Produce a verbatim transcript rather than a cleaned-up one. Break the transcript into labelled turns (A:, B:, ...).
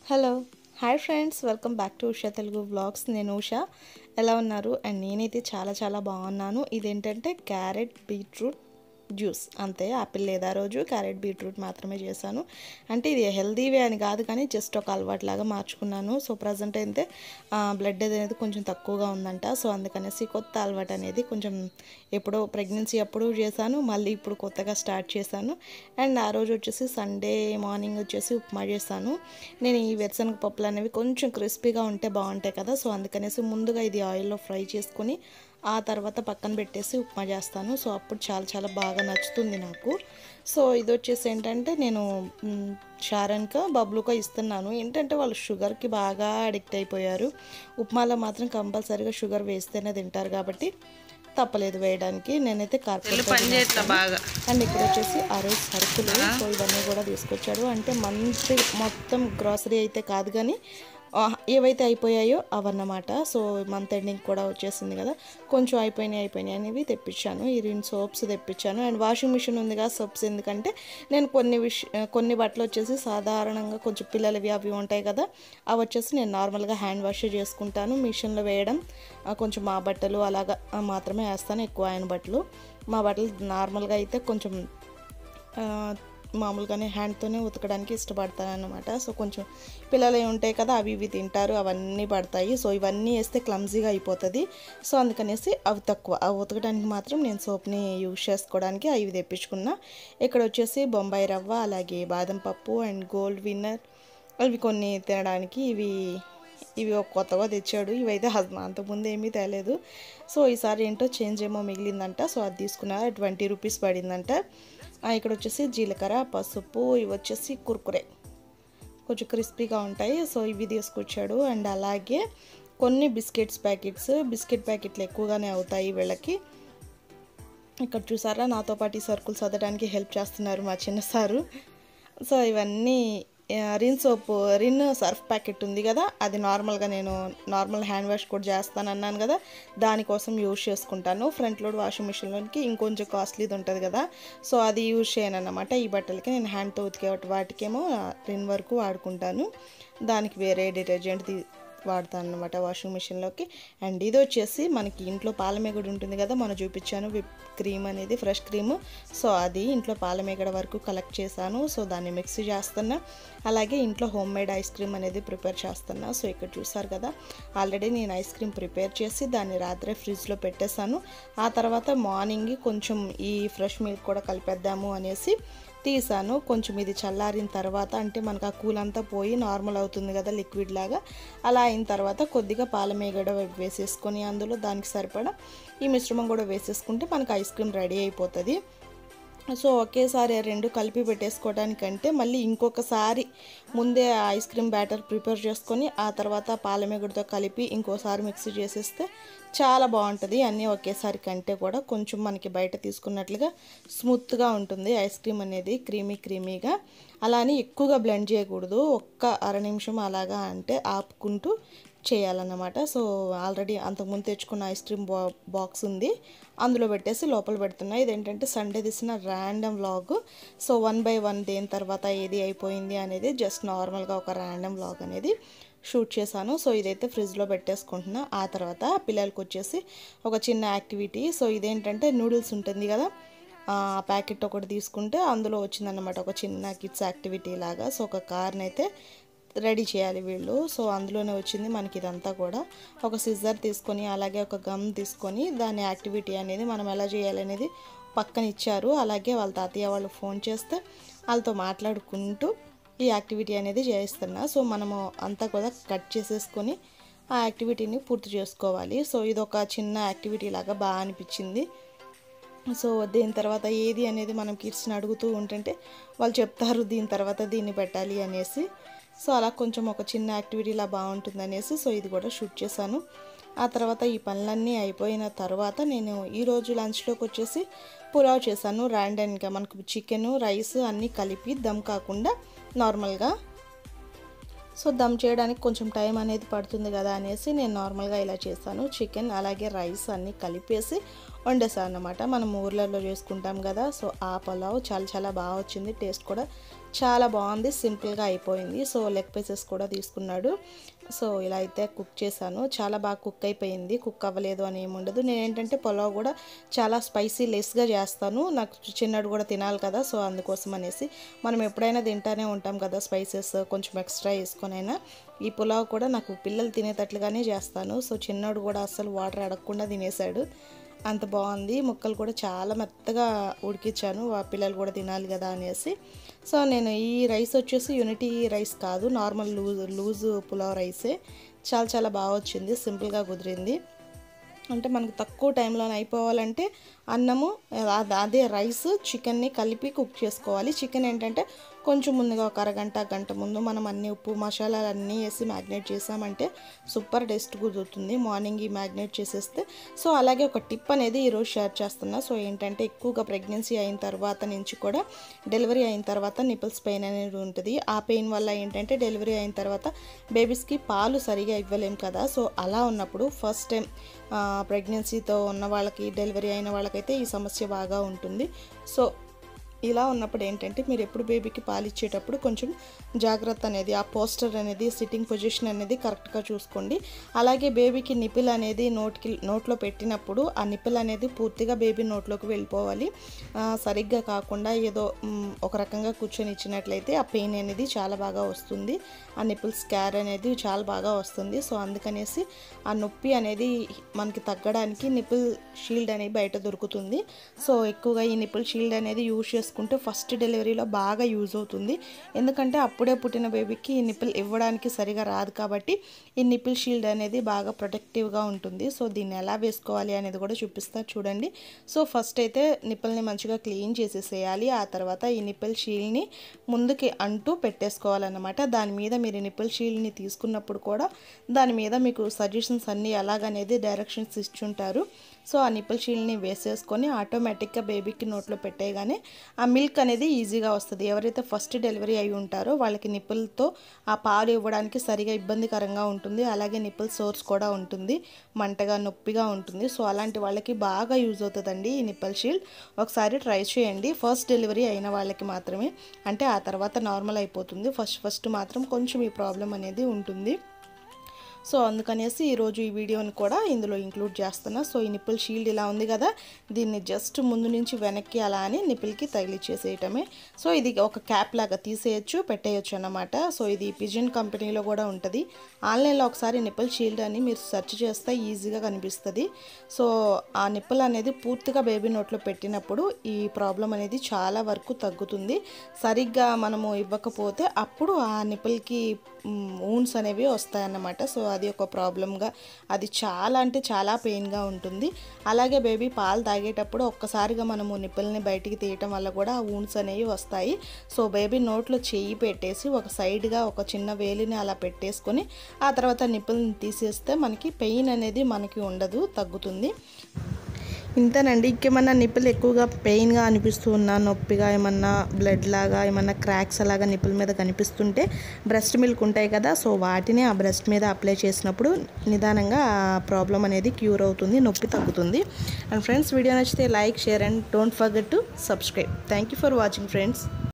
A: Hello hi friends, welcome back to Usha Telugu vlogs. నేను ఉషా. ఎలా ఉన్నారు? అండ్ నేనైతే చాలా చాలా బాగున్నాను. ఇదేంటంటే క్యారెట్ బీట్రూట్ జ్యూస్, అంతే. యాపిల్ లేదా రోజు క్యారెట్ బీట్రూట్ మాత్రమే చేశాను. అంటే ఇది హెల్దీవే అని కాదు, కానీ జస్ట్ ఒక అలవాటు లాగా మార్చుకున్నాను. సో ప్రజెంట్ అయితే బ్లడ్ అనేది కొంచెం తక్కువగా ఉందంట. సో అందుకనేసి కొత్త అలవాటు అనేది కొంచెం ఎప్పుడో ప్రెగ్నెన్సీ అప్పుడు చేశాను, మళ్ళీ ఇప్పుడు కొత్తగా స్టార్ట్ చేశాను. అండ్ ఆ రోజు వచ్చేసి సండే మార్నింగ్ వచ్చేసి ఉప్మా చేశాను. నేను ఈ వేరుశనగ పప్పులు అనేవి కొంచెం క్రిస్పీగా ఉంటే బాగుంటాయి కదా, సో అందుకనేసి ముందుగా ఇది ఆయిల్లో ఫ్రై చేసుకొని ఆ తర్వాత పక్కన పెట్టేసి ఉప్మా చేస్తాను. సో అప్పుడు చాలా చాలా బాగా నచ్చుతుంది నాకు. సో ఇది వచ్చేసి ఏంటంటే నేను షారన్కా బబ్లుకా ఇస్తున్నాను. ఏంటంటే వాళ్ళు షుగర్కి బాగా అడిక్ట్ అయిపోయారు. ఉప్మాలో మాత్రం కంపల్సరీగా షుగర్ వేస్తేనే తింటారు కాబట్టి తప్పలేదు వేయడానికి. నేనైతే కార్పొరేట్ బాగా. అండ్ ఇక్కడ వచ్చేసి ఆ రోజు సరుకులు, సో ఇవన్నీ కూడా తీసుకొచ్చాడు. అంటే మంత్ మొత్తం గ్రాసరీ అయితే కాదు, కానీ ఏవైతే అయిపోయాయో అవన్నమాట. సో మంత్ ఎండింగ్ కూడా వచ్చేసింది కదా, కొంచెం అయిపోయినాయి అయిపోయినాయి అనేవి తెప్పించాను. ఈ రెండు సోప్స్ తెప్పించాను. అండ్ వాషింగ్ మిషన్ ఉంది కదా, సోప్స్ ఎందుకంటే నేను కొన్ని విష కొన్ని బట్టలు వచ్చేసి సాధారణంగా కొంచెం పిల్లలవి అవి ఉంటాయి కదా, అవి వచ్చేసి నేను నార్మల్గా హ్యాండ్ వాష్ చేసుకుంటాను. మిషన్లో వేయడం కొంచెం మా బట్టలు అలాగా మాత్రమే వేస్తాను, ఎక్కువ ఆయన బట్టలు. మా బట్టలు నార్మల్గా అయితే కొంచెం మామూలుగానే హ్యాండ్తోనే ఉతకడానికి ఇష్టపడతాను అనమాట. సో కొంచెం పిల్లలు ఉంటాయి కదా, అవి ఇవి తింటారు, అవన్నీ పడతాయి. సో ఇవన్నీ వేస్తే క్లమ్జీగా అయిపోతుంది. సో అందుకనేసి అవి తక్కువ, అవి ఉతకడానికి మాత్రం నేను సోప్ని యూజ్ చేసుకోవడానికి అవి తెప్పించుకున్నా. ఇక్కడ వచ్చేసి బొంబాయి రవ్వ, అలాగే బాదం పప్పు అండ్ గోల్డ్ విన్నర్, అవి కొన్ని తినడానికి. ఇవి ఇవి ఒక కొత్తగా తెచ్చాడు. ఇవైతే హస్బెండ్ అంతకుముందు ఏమీ తేలేదు. సో ఈసారి ఏంటో చేంజ్ ఏమో మిగిలిందంట, సో అది తీసుకున్నారు. ట్వంటీ రూపీస్ పడిందంట. ఇక్కడ వచ్చేసి జీలకర్ర, పసుపు, ఇవి వచ్చేసి కుర్కురే, కొంచెం క్రిస్పీగా ఉంటాయి. సో ఇవి తీసుకొచ్చాడు. అండ్ అలాగే కొన్ని బిస్కెట్స్ ప్యాకెట్స్, బిస్కెట్ ప్యాకెట్లు ఎక్కువగానే అవుతాయి వీళ్ళకి. ఇక్కడ చూసారా, నాతో పాటు ఈ సరుకులు చదవడానికి హెల్ప్ చేస్తున్నారు మా చిన్న సారు. సో ఇవన్నీ Rin soap, Rin surf packet ఉంది కదా, అది నార్మల్గా నేను నార్మల్ హ్యాండ్ వాష్ కూడా చేస్తాను అన్నాను కదా, దానికోసం యూజ్ చేసుకుంటాను. ఫ్రంట్ లోడ్ వాషింగ్ మిషన్లోకి ఇంకొంచెం కాస్ట్లీది ఉంటుంది కదా, సో అది యూజ్ చేయను అన్నమాట. ఈ బట్టలకి నేను హ్యాండ్తో ఉతికే వాటికేమో రిన్ వరకు వాడుకుంటాను, దానికి వేరే డిటర్జెంట్ వాడతాను అనమాట వాషింగ్ మిషన్లోకి. అండ్ ఇది వచ్చేసి మనకి ఇంట్లో పాలమేగడ ఉంటుంది కదా, మనం చూపించాను విప్ క్రీమ్ అనేది, ఫ్రెష్ క్రీమ్. సో అది ఇంట్లో పాలమేగడ వరకు కలెక్ట్ చేశాను. సో దాన్ని మిక్సీ చేస్తున్నా. అలాగే ఇంట్లో హోమ్ మేడ్ ఐస్ క్రీమ్ అనేది ప్రిపేర్ చేస్తున్నా. సో ఇక్కడ చూసారు కదా, ఆల్రెడీ నేను ఐస్ క్రీమ్ ప్రిపేర్ చేసి దాన్ని రాత్రే ఫ్రిడ్జ్లో పెట్టేశాను. ఆ తర్వాత మార్నింగ్ కొంచెం ఈ ఫ్రెష్ మిల్క్ కూడా కలిపేద్దాము అనేసి తీసాను. కొంచెం ఇది చల్లారిన తర్వాత, అంటే మనకు ఆ కూల్ అంతా పోయి నార్మల్ అవుతుంది కదా లిక్విడ్ లాగా, అలా అయిన తర్వాత కొద్దిగా పాలమేగడ వేసేసుకొని అందులో దానికి సరిపడా ఈ మిశ్రమం కూడా వేసేసుకుంటే మనకు ఐస్ క్రీమ్ రెడీ అయిపోతుంది. సో ఒకేసారి రెండు కలిపి పెట్టేసుకోవడానికంటే మళ్ళీ ఇంకొకసారి ముందే ఐస్ క్రీమ్ బ్యాటర్ ప్రిపేర్ చేసుకొని ఆ తర్వాత పాలమేగడతో కలిపి ఇంకోసారి మిక్సీ చేసేస్తే చాలా బాగుంటుంది. అన్నీ ఒకేసారి కంటే కూడా కొంచెం మనకి బయట తీసుకున్నట్లుగా స్మూత్గా ఉంటుంది ఐస్ క్రీమ్ అనేది, క్రీమీ క్రీమీగా. అలా అని ఎక్కువగా బ్లెండ్ చేయకూడదు, ఒక్క అర నిమిషం అలాగా అంటే ఆపుకుంటూ చేయాలన్నమాట. సో ఆల్రెడీ అంతకుముందు తెచ్చుకున్న ఐస్ క్రీమ్ బా బాక్స్ ఉంది, అందులో పెట్టేసి లోపల పెడుతున్నాయి. ఇదేంటంటే సండే తీసిన random vlog. So one by one దేని తర్వాత ఏది అయిపోయింది అనేది జస్ట్ నార్మల్గా ఒక ర్యాండమ్ వ్లాగ్ అనేది షూట్ చేశాను. సో ఇదైతే ఫ్రిడ్జ్లో పెట్టేసుకుంటున్నా. ఆ తర్వాత పిల్లలకి వచ్చేసి ఒక చిన్న యాక్టివిటీ. సో ఇదేంటంటే నూడిల్స్ ఉంటుంది కదా, ఆ ప్యాకెట్ ఒకటి తీసుకుంటే అందులో వచ్చిందన్నమాట ఒక చిన్న కిడ్స్ యాక్టివిటీ లాగా. సో ఒక కార్ని అయితే రెడీ చేయాలి వీళ్ళు. సో అందులోనే వచ్చింది మనకి ఇదంతా కూడా. ఒక సిజర్ తీసుకొని అలాగే ఒక గమ్ తీసుకొని దాని యాక్టివిటీ అనేది మనం ఎలా చేయాలనేది పక్కన ఇచ్చారు. అలాగే వాళ్ళ తాతయ్య వాళ్ళు ఫోన్ చేస్తే వాళ్ళతో మాట్లాడుకుంటూ ఈ యాక్టివిటీ అనేది చేయిస్తున్నా. సో మనము అంతా కూడా కట్ చేసేసుకొని ఆ యాక్టివిటీని పూర్తి చేసుకోవాలి. సో ఇది ఒక చిన్న యాక్టివిటీ లాగా బాగా అనిపించింది. సో దీని తర్వాత ఏది అనేది మనం కిడ్స్ని అడుగుతూ ఉంటుంటే వాళ్ళు చెప్తారు దీని తర్వాత దీన్ని పెట్టాలి అనేసి. సో అలా కొంచెం ఒక చిన్న యాక్టివిటీలా బాగుంటుంది అనేసి సో ఇది కూడా షూట్ చేశాను. ఆ తర్వాత ఈ పనులన్నీ అయిపోయిన తర్వాత నేను ఈరోజు లంచ్లోకి వచ్చేసి పులావ్ చేశాను. ర్యాండమ్గా మనకు చికెను రైస్ అన్నీ కలిపి దమ్ కాకుండా నార్మల్గా. సో దమ్ చేయడానికి కొంచెం టైం అనేది పడుతుంది కదా అనేసి నేను నార్మల్గా ఇలా చేశాను. చికెన్ అలాగే రైస్ అన్నీ కలిపేసి వండేసాను అన్నమాట. మనం ఊర్లలో చేసుకుంటాం కదా, సో ఆ పులావ్ చాలా చాలా బాగా వచ్చింది. టేస్ట్ కూడా చాలా బాగుంది, సింపుల్గా అయిపోయింది. సో లెగ్ పీసెస్ కూడా తీసుకున్నాడు. సో ఇలా అయితే కుక్ చేశాను. చాలా బాగా కుక్ అయిపోయింది, కుక్ అవ్వలేదు అని ఏమి ఉండదు. నేను ఏంటంటే పులావ్ కూడా చాలా స్పైసీ లెస్గా చేస్తాను, నాకు చిన్నడు కూడా తినాలి కదా, సో అందుకోసం అనేసి. మనం ఎప్పుడైనా తింటానే ఉంటాం కదా స్పైసెస్, కొంచెం ఎక్స్ట్రా వేసుకొనైనా. ఈ పులావ్ కూడా నాకు పిల్లలు తినేటట్లుగానే చేస్తాను. సో చిన్నోడు కూడా అస్సలు వాటర్ అడగకుండా తినేసాడు, అంత బాగుంది. ముక్కలు కూడా చాలా మెత్తగా ఉడికించాను, ఆ పిల్లలు కూడా తినాలి కదా అనేసి. సో నేను ఈ రైస్ వచ్చేసి యూనిటీ రైస్ కాదు, నార్మల్ లూజ్ లూజ్ పులావ్ రైసే. చాలా చాలా బాగా వచ్చింది, సింపుల్గా కుదిరింది. అంటే మనకు తక్కువ టైంలో అయిపోవాలంటే అన్నము అదే రైస్ చికెన్ని కలిపి కుక్ చేసుకోవాలి. చికెన్ ఏంటంటే కొంచెం ముందుగా ఒక అరగంట గంట ముందు మనం అన్ని ఉప్పు మసాలాలు అన్నీ వేసి మ్యాగ్నేట్ చేసామంటే సూపర్ టేస్ట్ కుదురుతుంది, మార్నింగ్ ఈ మ్యాగ్నేట్ చేసేస్తే. సో అలాగే ఒక టిప్ అనేది ఈరోజు షేర్ చేస్తున్నా. సో ఏంటంటే ఎక్కువగా ప్రెగ్నెన్సీ అయిన తర్వాత నుంచి కూడా డెలివరీ అయిన తర్వాత నిపుల్స్ పెయిన్ అనేది ఉంటుంది. ఆ పెయిన్ వల్ల ఏంటంటే డెలివరీ అయిన తర్వాత బేబీస్కి పాలు సరిగా ఇవ్వలేం కదా. సో అలా ఉన్నప్పుడు ఫస్ట్ టైం ప్రెగ్నెన్సీతో ఉన్న వాళ్ళకి, డెలివరీ అయిన వాళ్ళకైతే ఈ సమస్య బాగా ఉంటుంది. సో ఇలా ఉన్నప్పుడు ఏంటంటే మీరు ఎప్పుడు బేబీకి పాలు ఇచ్చేటప్పుడు కొంచెం జాగ్రత్త అనేది, ఆ పోస్టర్ అనేది, సిట్టింగ్ పొజిషన్ అనేది కరెక్ట్గా చూసుకోండి. అలాగే బేబీకి నిపిల్ అనేది నోటికి నోట్లో పెట్టినప్పుడు ఆ నిపిల్ అనేది పూర్తిగా బేబీ నోట్లోకి వెళ్ళిపోవాలి. సరిగ్గా కాకుండా ఏదో ఒక రకంగా కూర్చొని ఇచ్చినట్లయితే ఆ పెయిన్ అనేది చాలా బాగా వస్తుంది, ఆ నిపిల్ స్కార్ అనేది చాలా బాగా వస్తుంది. సో అందుకనేసి ఆ నొప్పి అనేది మనకి తగ్గడానికి నిపిల్ షీల్డ్ అనేది బయట దొరుకుతుంది. సో ఎక్కువగా ఈ నిపిల్ షీల్డ్ అనేది యూజ్ చేసుకుంటే ఫస్ట్ డెలివరీలో బాగా యూజ్ అవుతుంది. ఎందుకంటే అప్పుడే పుట్టిన బేబీకి ఈ నిపిల్ ఇవ్వడానికి సరిగా రాదు కాబట్టి ఈ నిపిల్ షీల్డ్ అనేది బాగా ప్రొటెక్టివ్గా ఉంటుంది. సో దీన్ని ఎలా వేసుకోవాలి అనేది కూడా చూపిస్తారు చూడండి. సో ఫస్ట్ అయితే నిపిల్ని మంచిగా క్లీన్ చేసేసేయాలి. ఆ తర్వాత ఈ నిపిల్ షీల్డ్ని ముందుకి అంటూ పెట్టేసుకోవాలన్నమాట. దాని మీద మీరు నిపిల్ షీల్డ్ని తీసుకున్నప్పుడు కూడా దాని మీద మీకు సజెషన్స్ అన్నీ ఎలాగనేది డైరెక్షన్స్ ఇచ్చుంటారు. సో ఆ నిపిల్ షీల్డ్ని వేసేసుకొని ఆటోమేటిక్గా బేబీకి నోట్లో పెట్టేయగానే ఆ మిల్క్ అనేది ఈజీగా వస్తుంది. ఎవరైతే ఫస్ట్ డెలివరీ అయి ఉంటారో వాళ్ళకి నిపుల్తో ఆ పాలు ఇవ్వడానికి సరిగా ఇబ్బందికరంగా ఉంటుంది. అలాగే నిపుల్ సోర్స్ కూడా ఉంటుంది, మంటగా నొప్పిగా ఉంటుంది. సో అలాంటి వాళ్ళకి బాగా యూజ్ అవుతుందండి ఈ నిపుల్ షీల్డ్. ఒకసారి ట్రై చేయండి, ఫస్ట్ డెలివరీ అయిన వాళ్ళకి మాత్రమే. అంటే ఆ తర్వాత నార్మల్ అయిపోతుంది, ఫస్ట్ ఫస్ట్ మాత్రం కొంచెం ఈ ప్రాబ్లం అనేది ఉంటుంది. సో అందుకనేసి ఈరోజు ఈ వీడియోని కూడా ఇందులో ఇంక్లూడ్ చేస్తున్నా. సో ఈ నిపుల్ షీల్డ్ ఇలా ఉంది కదా, దీన్ని జస్ట్ ముందు నుంచి వెనక్కి అలా అని నిపుల్కి తగిలిచ్చేసేయటమే. సో ఇది ఒక క్యాప్ లాగా తీసేయచ్చు, పెట్టేయచ్చు అన్నమాట. సో ఇది పిజన్ కంపెనీలో కూడా ఉంటుంది. ఆన్లైన్లో ఒకసారి నిపుల్ షీల్డ్ అని మీరు సెర్చ్ చేస్తే ఈజీగా కనిపిస్తుంది. సో ఆ నిపుల్ అనేది పూర్తిగా బేబీ నోట్లో పెట్టినప్పుడు ఈ ప్రాబ్లం అనేది చాలా వరకు తగ్గుతుంది. సరిగ్గా మనము ఇవ్వకపోతే అప్పుడు ఆ నిపుల్కి వూన్స్ అనేవి వస్తాయన్నమాట. సో అది ఒక ప్రాబ్లంగా, అది చాలా అంటే చాలా పెయిన్గా ఉంటుంది. అలాగే బేబీ పాలు తాగేటప్పుడు ఒక్కసారిగా మనము నిప్పుల్ని బయటికి తీయటం వల్ల కూడా ఆ వూన్స్ అనేవి వస్తాయి. సో బేబీ నోట్లో చెయ్యి పెట్టేసి ఒక సైడ్గా ఒక చిన్న వేలిని అలా పెట్టేసుకొని ఆ తర్వాత నిప్పుల్ని తీసేస్తే మనకి పెయిన్ అనేది మనకి ఉండదు, తగ్గుతుంది. ఇంతేనండి. ఇంకేమన్నా నిప్పులు ఎక్కువగా పెయిన్గా అనిపిస్తూ ఉన్నా, నొప్పిగా ఏమన్నా బ్లడ్ లాగా ఏమన్నా క్రాక్స్ అలాగా నిప్పుల మీద కనిపిస్తుంటే బ్రెస్ట్ మిల్క్ ఉంటాయి కదా, సో వాటిని ఆ బ్రెస్ట్ మీద అప్లై చేసినప్పుడు నిదానంగా ఆ ప్రాబ్లం అనేది క్యూర్ అవుతుంది, నొప్పి తగ్గుతుంది. అండ్ ఫ్రెండ్స్, వీడియో నచ్చితే like, share and don't forget to subscribe. Thank you for watching friends.